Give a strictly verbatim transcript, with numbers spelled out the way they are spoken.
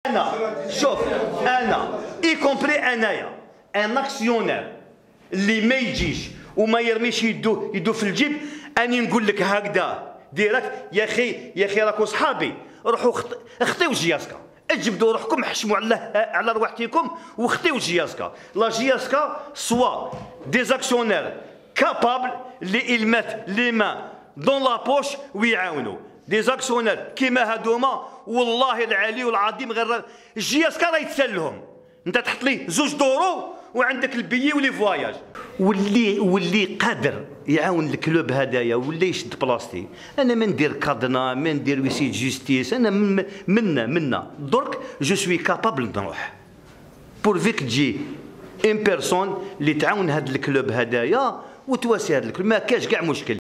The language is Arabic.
انا شوف انا اي كومبري انايا ان اكسيونير اللي ما يجيش وما يرميش يدو يدو في الجيب، اني نقول لك هكذا ديريكت يا اخي يا اخي راكو صحابي، روحوا اخطيو جياسكا، اجبدوا روحكم حشموا على على رواحتكم واخطيو جياسكا. لا جياسكا سوا دي اكسيونير كابابل اللي يلمات لي مان دون لا بوش ويعاونوا دي زاكسيونير كيما هادوما. والله العلي والعظيم غير الجياسكا راه يتسلهم، انت تحط ليه زوج دورو وعندك البيي ولي فواياج. واللي واللي قادر يعاون الكلوب هدايا ولا يشد بلاصتي، انا ما ندير كادنا ما ندير ويسيت جوستيس، انا منا منا درك جو سوي كابابل نروح بور فيك تجي ان بيرسون اللي تعاون هاد الكلوب هدايا وتواسي هاد الكلوب، ما كاش كاع مشكل.